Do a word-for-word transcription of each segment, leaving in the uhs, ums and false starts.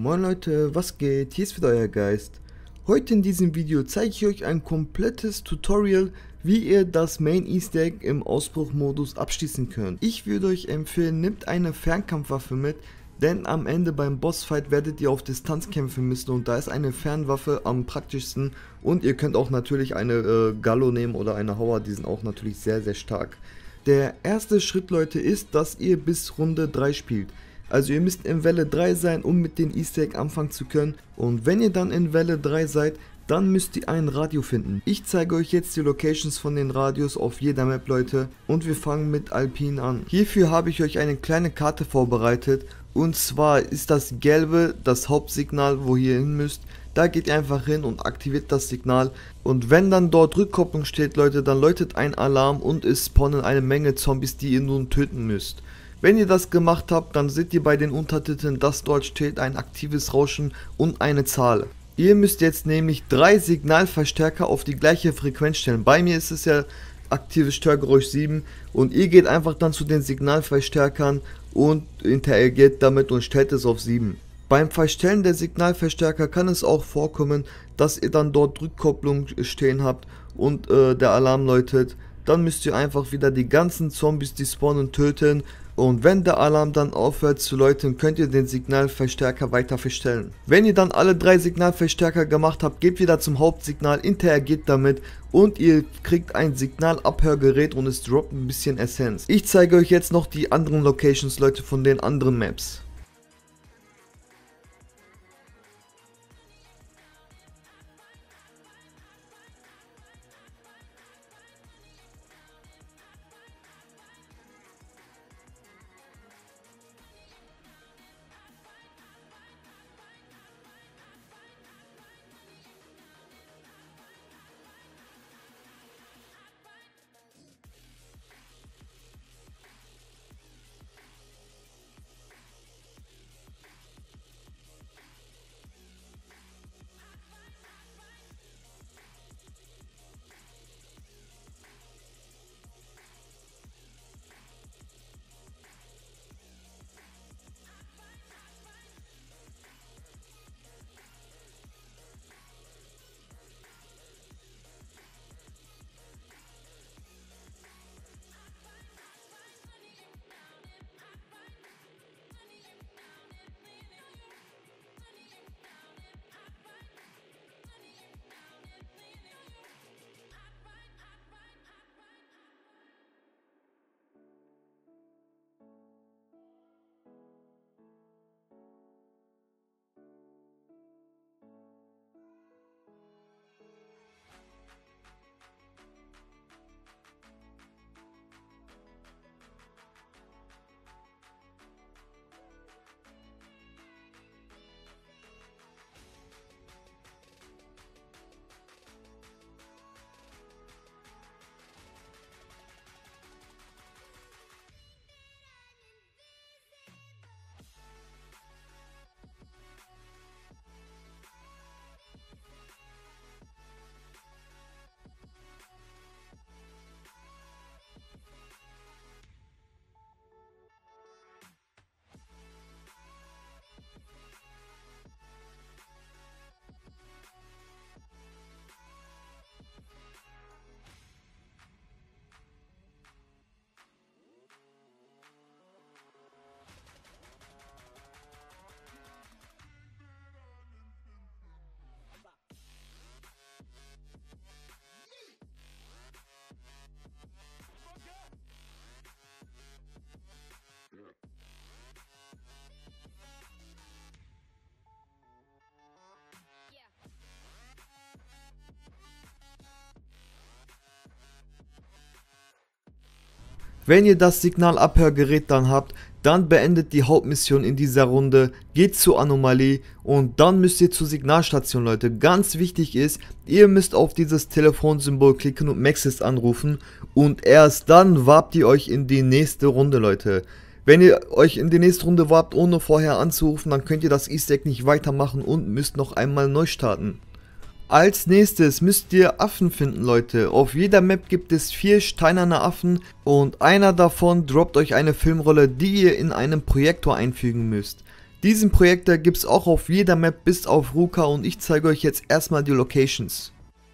Moin Leute, was geht? Hier ist wieder euer Geist. Heute in diesem Video zeige ich euch ein komplettes Tutorial, wie ihr das Main Easter Egg im Ausbruchmodus abschließen könnt. Ich würde euch empfehlen, nehmt eine Fernkampfwaffe mit, denn am Ende beim Bossfight werdet ihr auf Distanz kämpfen müssen und da ist eine Fernwaffe am praktischsten, und ihr könnt auch natürlich eine äh, Gallo nehmen oder eine Hauer, die sind auch natürlich sehr sehr stark. Der erste Schritt, Leute, ist, dass ihr bis Runde drei spielt. Also ihr müsst in Welle drei sein, um mit den Easter Egg anfangen zu können, und wenn ihr dann in Welle drei seid, dann müsst ihr ein Radio finden. Ich zeige euch jetzt die Locations von den Radios auf jeder Map, Leute, und wir fangen mit Alpin an. Hierfür habe ich euch eine kleine Karte vorbereitet, und zwar ist das gelbe das Hauptsignal, wo ihr hin müsst. Da geht ihr einfach hin und aktiviert das Signal, und wenn dann dort Rückkopplung steht, Leute, dann läutet ein Alarm und es spawnen eine Menge Zombies, die ihr nun töten müsst. Wenn ihr das gemacht habt, dann seht ihr bei den Untertiteln, dass dort steht ein aktives Rauschen und eine Zahl. Ihr müsst jetzt nämlich drei Signalverstärker auf die gleiche Frequenz stellen. Bei mir ist es ja aktives Störgeräusch sieben, und ihr geht einfach dann zu den Signalverstärkern und interagiert damit und stellt es auf sieben. Beim Verstellen der Signalverstärker kann es auch vorkommen, dass ihr dann dort Rückkopplung stehen habt und äh, der Alarm läutet. Dann müsst ihr einfach wieder die ganzen Zombies, die spawnen, töten, und wenn der Alarm dann aufhört zu läuten, könnt ihr den Signalverstärker weiter verstellen. Wenn ihr dann alle drei Signalverstärker gemacht habt, geht wieder zum Hauptsignal, interagiert damit und ihr kriegt ein Signalabhörgerät und es droppt ein bisschen Essenz. Ich zeige euch jetzt noch die anderen Locations, Leute, von den anderen Maps. Wenn ihr das Signalabhörgerät dann habt, dann beendet die Hauptmission in dieser Runde, geht zur Anomalie und dann müsst ihr zur Signalstation, Leute. Ganz wichtig ist, ihr müsst auf dieses Telefonsymbol klicken und Maxis anrufen, und erst dann warpt ihr euch in die nächste Runde, Leute. Wenn ihr euch in die nächste Runde warpt, ohne vorher anzurufen, dann könnt ihr das Easter Egg nicht weitermachen und müsst noch einmal neu starten. Als nächstes müsst ihr Affen finden, Leute. Auf jeder Map gibt es vier steinerne Affen und einer davon droppt euch eine Filmrolle, die ihr in einem Projektor einfügen müsst. Diesen Projektor gibt es auch auf jeder Map bis auf Ruka und ich zeige euch jetzt erstmal die Locations.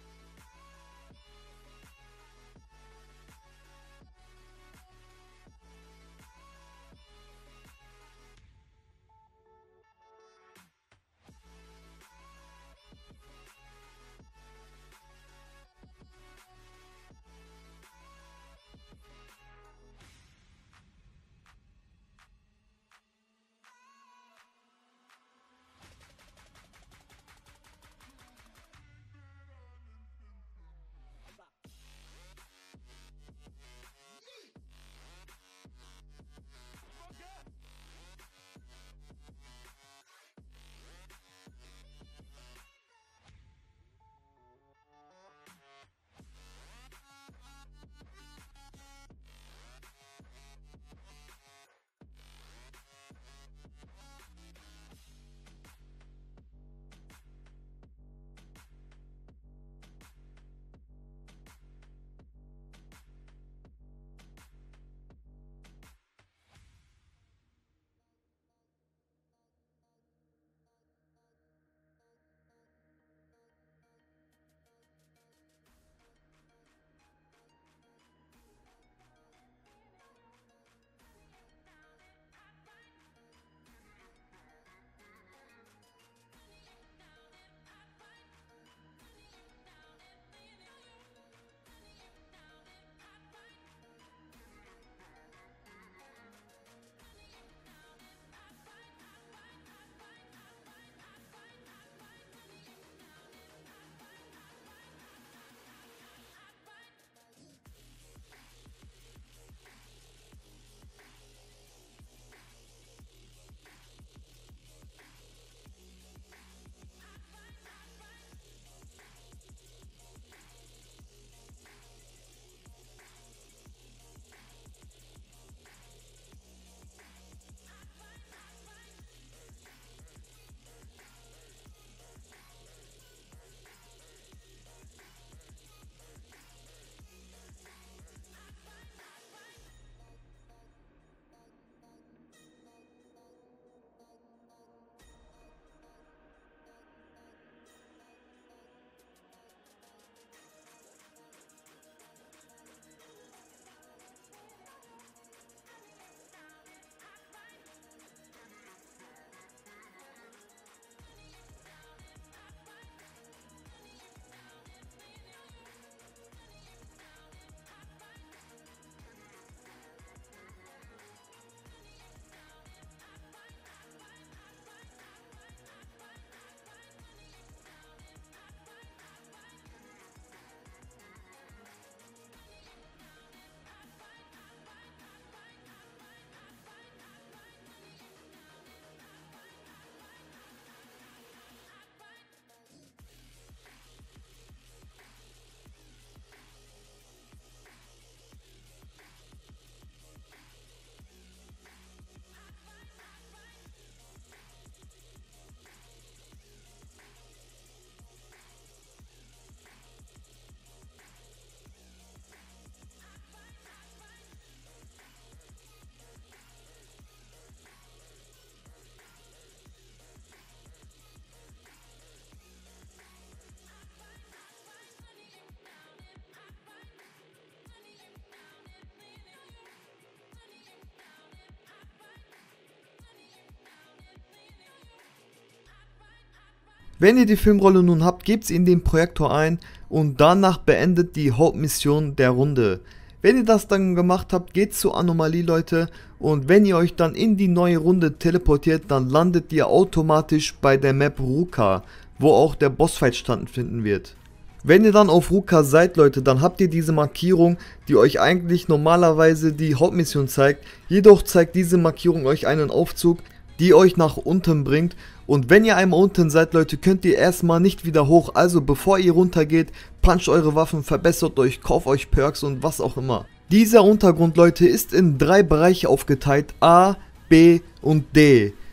Wenn ihr die Filmrolle nun habt, gebt sie in den Projektor ein und danach beendet die Hauptmission der Runde. Wenn ihr das dann gemacht habt, geht zur Anomalie, Leute, und wenn ihr euch dann in die neue Runde teleportiert, dann landet ihr automatisch bei der Map Ruka, wo auch der Bossfight stattfinden wird. Wenn ihr dann auf Ruka seid, Leute, dann habt ihr diese Markierung, die euch eigentlich normalerweise die Hauptmission zeigt, jedoch zeigt diese Markierung euch einen Aufzug, die euch nach unten bringt, und wenn ihr einmal unten seid, Leute, könnt ihr erstmal nicht wieder hoch, also bevor ihr runtergeht, puncht eure Waffen, verbessert euch, kauft euch Perks und was auch immer. Dieser Untergrund, Leute, ist in drei Bereiche aufgeteilt, A, B und D.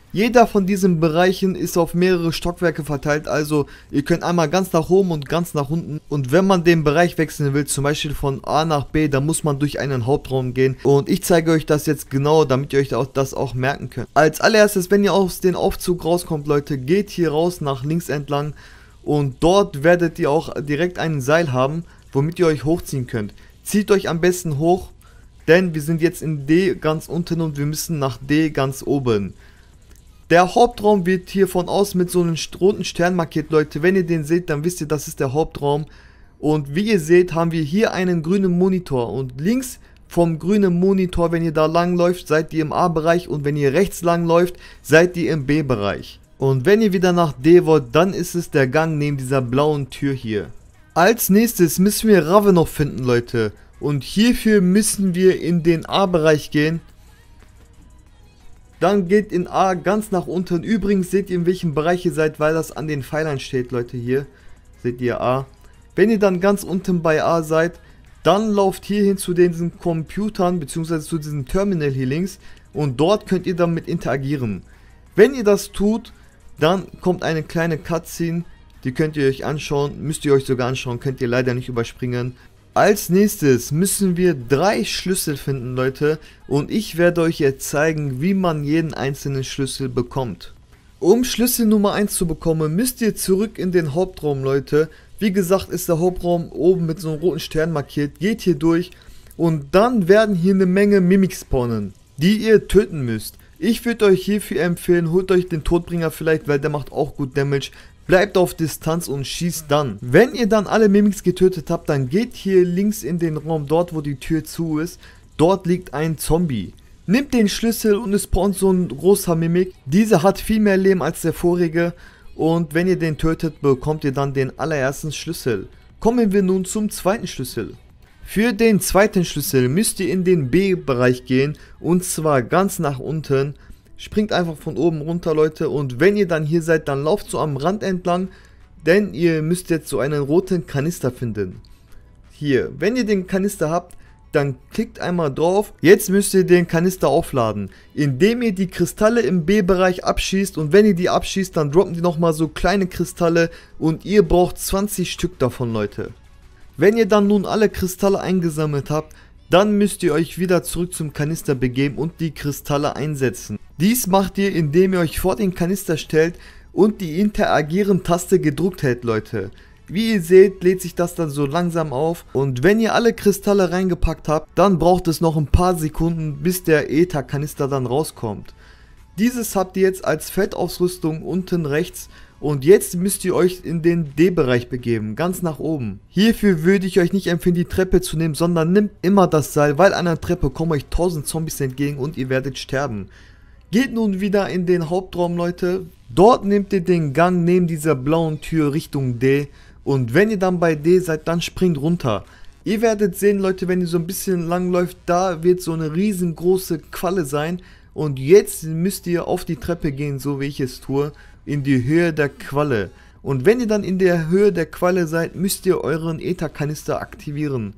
Jeder von diesen Bereichen ist auf mehrere Stockwerke verteilt, also ihr könnt einmal ganz nach oben und ganz nach unten. Und wenn man den Bereich wechseln will, zum Beispiel von A nach B, dann muss man durch einen Hauptraum gehen. Und ich zeige euch das jetzt genau, damit ihr euch das auch merken könnt. Als allererstes, wenn ihr aus dem Aufzug rauskommt, Leute, geht hier raus nach links entlang. Und dort werdet ihr auch direkt ein Seil haben, womit ihr euch hochziehen könnt. Zieht euch am besten hoch, denn wir sind jetzt in D ganz unten und wir müssen nach D ganz oben. Der Hauptraum wird hier von außen mit so einem roten Stern markiert, Leute. Wenn ihr den seht, dann wisst ihr, das ist der Hauptraum. Und wie ihr seht, haben wir hier einen grünen Monitor. Und links vom grünen Monitor, wenn ihr da lang läuft, seid ihr im A-Bereich. Und wenn ihr rechts lang läuft, seid ihr im B-Bereich. Und wenn ihr wieder nach D wollt, dann ist es der Gang neben dieser blauen Tür hier. Als nächstes müssen wir Ravenov finden, Leute. Und hierfür müssen wir in den A-Bereich gehen. Dann geht in A ganz nach unten. Übrigens seht ihr, in welchem Bereich ihr seid, weil das an den Pfeilern steht, Leute, hier. Seht ihr A. Wenn ihr dann ganz unten bei A seid, dann lauft hier hin zu diesen Computern, beziehungsweise zu diesem Terminal hier links. Und dort könnt ihr damit interagieren. Wenn ihr das tut, dann kommt eine kleine Cutscene. Die könnt ihr euch anschauen, müsst ihr euch sogar anschauen, könnt ihr leider nicht überspringen. Als nächstes müssen wir drei Schlüssel finden, Leute, und ich werde euch jetzt zeigen, wie man jeden einzelnen Schlüssel bekommt. Um Schlüssel Nummer eins zu bekommen, müsst ihr zurück in den Hauptraum, Leute. Wie gesagt, ist der Hauptraum oben mit so einem roten Stern markiert. Geht hier durch und dann werden hier eine Menge Mimics spawnen, die ihr töten müsst. Ich würde euch hierfür empfehlen, holt euch den Todbringer vielleicht, weil der macht auch gut Damage. Bleibt auf Distanz und schießt dann. Wenn ihr dann alle Mimics getötet habt, dann geht hier links in den Raum, dort wo die Tür zu ist. Dort liegt ein Zombie. Nimmt den Schlüssel und es spawnt so ein großer Mimik. Dieser hat viel mehr Leben als der vorige. Und wenn ihr den tötet, bekommt ihr dann den allerersten Schlüssel. Kommen wir nun zum zweiten Schlüssel. Für den zweiten Schlüssel müsst ihr in den B-Bereich gehen. Und zwar ganz nach unten. Springt einfach von oben runter, Leute, und wenn ihr dann hier seid, dann lauft so am Rand entlang, denn ihr müsst jetzt so einen roten Kanister finden. Hier, wenn ihr den Kanister habt, dann klickt einmal drauf. Jetzt müsst ihr den Kanister aufladen, indem ihr die Kristalle im B-Bereich abschießt, und wenn ihr die abschießt, dann droppen die nochmal so kleine Kristalle und ihr braucht zwanzig Stück davon, Leute. Wenn ihr dann nun alle Kristalle eingesammelt habt, dann müsst ihr euch wieder zurück zum Kanister begeben und die Kristalle einsetzen. Dies macht ihr, indem ihr euch vor den Kanister stellt und die Interagieren-Taste gedrückt hält, Leute. Wie ihr seht, lädt sich das dann so langsam auf, und wenn ihr alle Kristalle reingepackt habt, dann braucht es noch ein paar Sekunden, bis der Äther-Kanister dann rauskommt. Dieses habt ihr jetzt als Feldausrüstung unten rechts. Und jetzt müsst ihr euch in den D-Bereich begeben, ganz nach oben. Hierfür würde ich euch nicht empfehlen, die Treppe zu nehmen, sondern nimmt immer das Seil, weil an der Treppe kommen euch tausend Zombies entgegen und ihr werdet sterben. Geht nun wieder in den Hauptraum, Leute. Dort nehmt ihr den Gang neben dieser blauen Tür Richtung D. Und wenn ihr dann bei D seid, dann springt runter. Ihr werdet sehen, Leute, wenn ihr so ein bisschen lang läuft, da wird so eine riesengroße Qualle sein. Und jetzt müsst ihr auf die Treppe gehen, so wie ich es tue, in die Höhe der Qualle. Und wenn ihr dann in der Höhe der Qualle seid, müsst ihr euren Äther-Kanister aktivieren.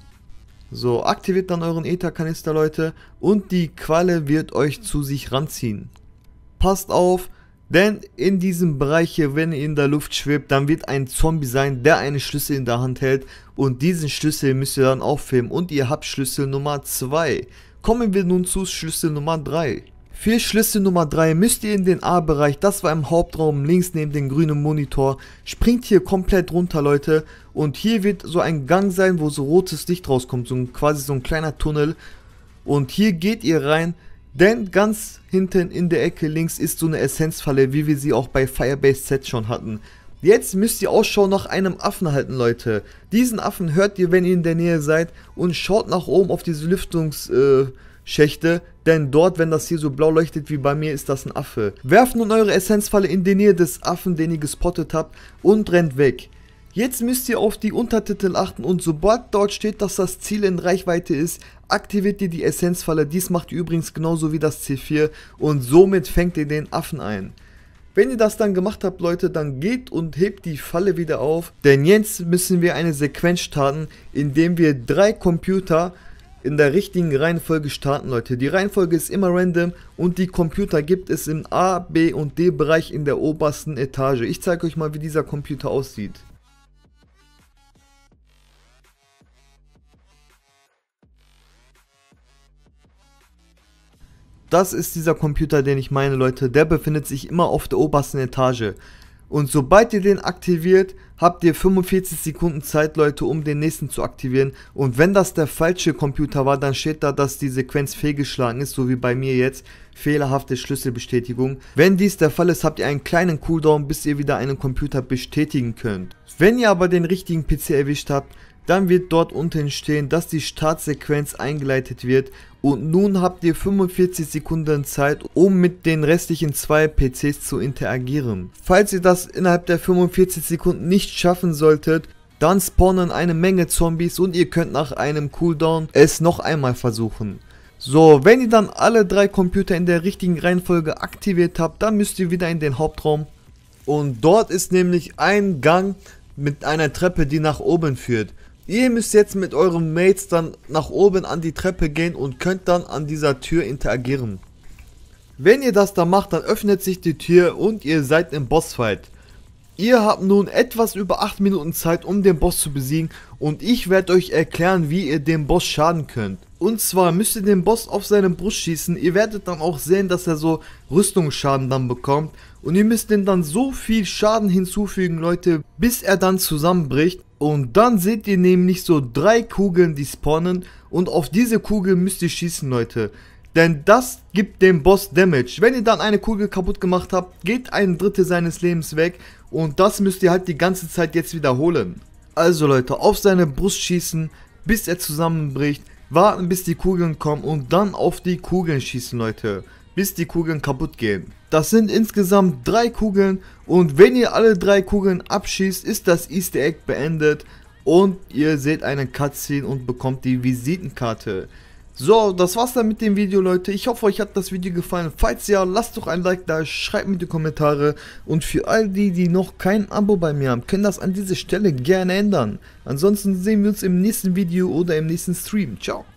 So, aktiviert dann euren Äther-Kanister, Leute, und die Qualle wird euch zu sich ranziehen. Passt auf, denn in diesem Bereich hier, wenn ihr in der Luft schwebt, dann wird ein Zombie sein, der einen Schlüssel in der Hand hält, und diesen Schlüssel müsst ihr dann aufheben, und ihr habt Schlüssel Nummer zwei. Kommen wir nun zu Schlüssel Nummer drei. Für Schlüssel Nummer drei müsst ihr in den A-Bereich, das war im Hauptraum links neben dem grünen Monitor. Springt hier komplett runter, Leute, und hier wird so ein Gang sein, wo so rotes Licht rauskommt, so ein, quasi so ein kleiner Tunnel. Und hier geht ihr rein, denn ganz hinten in der Ecke links ist so eine Essenzfalle, wie wir sie auch bei Firebase Z schon hatten. Jetzt müsst ihr Ausschau nach einem Affen halten, Leute. Diesen Affen hört ihr, wenn ihr in der Nähe seid, und schaut nach oben auf diese Lüftungs... Äh, Schächte, denn dort, wenn das hier so blau leuchtet wie bei mir, ist das ein Affe. Werft nun eure Essenzfalle in die Nähe des Affen, den ihr gespottet habt, und rennt weg. Jetzt müsst ihr auf die Untertitel achten, und sobald dort steht, dass das Ziel in Reichweite ist, aktiviert ihr die Essenzfalle. Dies macht ihr übrigens genauso wie das C vier, und somit fängt ihr den Affen ein. Wenn ihr das dann gemacht habt, Leute, dann geht und hebt die Falle wieder auf, denn jetzt müssen wir eine Sequenz starten, indem wir drei Computer in der richtigen Reihenfolge starten, Leute. Die Reihenfolge ist immer random und die Computer gibt es im A, B und D Bereich in der obersten Etage. Ich zeige euch mal, wie dieser Computer aussieht. Das ist dieser Computer, den ich meine, Leute. Der befindet sich immer auf der obersten Etage. Und sobald ihr den aktiviert, habt ihr fünfundvierzig Sekunden Zeit, Leute, um den nächsten zu aktivieren. Und wenn das der falsche Computer war, dann steht da, dass die Sequenz fehlgeschlagen ist, so wie bei mir jetzt. Fehlerhafte Schlüsselbestätigung. Wenn dies der Fall ist, habt ihr einen kleinen Cooldown, bis ihr wieder einen Computer bestätigen könnt. Wenn ihr aber den richtigen P C erwischt habt, dann wird dort unten stehen, dass die Startsequenz eingeleitet wird und nun habt ihr fünfundvierzig Sekunden Zeit, um mit den restlichen zwei P Cs zu interagieren. Falls ihr das innerhalb der fünfundvierzig Sekunden nicht schaffen solltet, dann spawnen eine Menge Zombies und ihr könnt nach einem Cooldown es noch einmal versuchen. So, wenn ihr dann alle drei Computer in der richtigen Reihenfolge aktiviert habt, dann müsst ihr wieder in den Hauptraum und dort ist nämlich ein Gang mit einer Treppe, die nach oben führt. Ihr müsst jetzt mit euren Mates dann nach oben an die Treppe gehen und könnt dann an dieser Tür interagieren. Wenn ihr das dann macht, dann öffnet sich die Tür und ihr seid im Bossfight. Ihr habt nun etwas über acht Minuten Zeit, um den Boss zu besiegen und ich werde euch erklären, wie ihr dem Boss schaden könnt. Und zwar müsst ihr den Boss auf seine Brust schießen, ihr werdet dann auch sehen, dass er so Rüstungsschaden dann bekommt. Und ihr müsst dem dann so viel Schaden hinzufügen, Leute, bis er dann zusammenbricht. Und dann seht ihr nämlich so drei Kugeln, die spawnen und auf diese Kugel müsst ihr schießen, Leute. Denn das gibt dem Boss Damage. Wenn ihr dann eine Kugel kaputt gemacht habt, geht ein Drittel seines Lebens weg und das müsst ihr halt die ganze Zeit jetzt wiederholen. Also Leute, auf seine Brust schießen, bis er zusammenbricht, warten bis die Kugeln kommen und dann auf die Kugeln schießen, Leute, bis die Kugeln kaputt gehen. Das sind insgesamt drei Kugeln und wenn ihr alle drei Kugeln abschießt, ist das Easter Egg beendet und ihr seht eine Cutscene und bekommt die Visitenkarte. So, das war's dann mit dem Video, Leute. Ich hoffe, euch hat das Video gefallen. Falls ja, lasst doch ein Like da, schreibt mir in die Kommentare. Und für all die, die noch kein Abo bei mir haben, können das an dieser Stelle gerne ändern. Ansonsten sehen wir uns im nächsten Video oder im nächsten Stream. Ciao.